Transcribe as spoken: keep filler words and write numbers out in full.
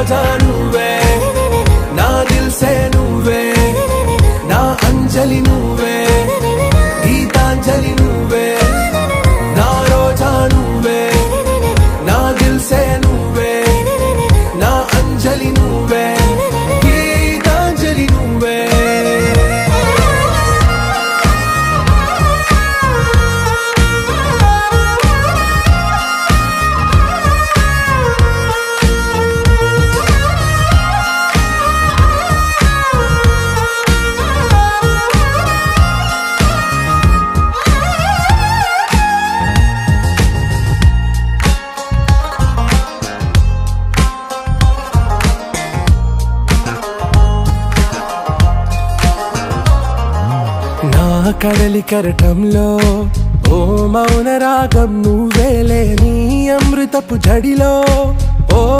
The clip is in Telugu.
రోజా నువ్వే, నా దిల్ సే నువ్వే, నా అంజలి నువ్వే, గీతాంజలి నువ్వే, నా రోజా నువ్వే, నా దిల్ సే నువ్వే, నా అంజలి నువ్వే, గీతాంజలి నువ్వే. కడలి కరటంలో ఓ మౌన రాగం నువ్వేలే, నీ అమృతపు జడిలో ఓ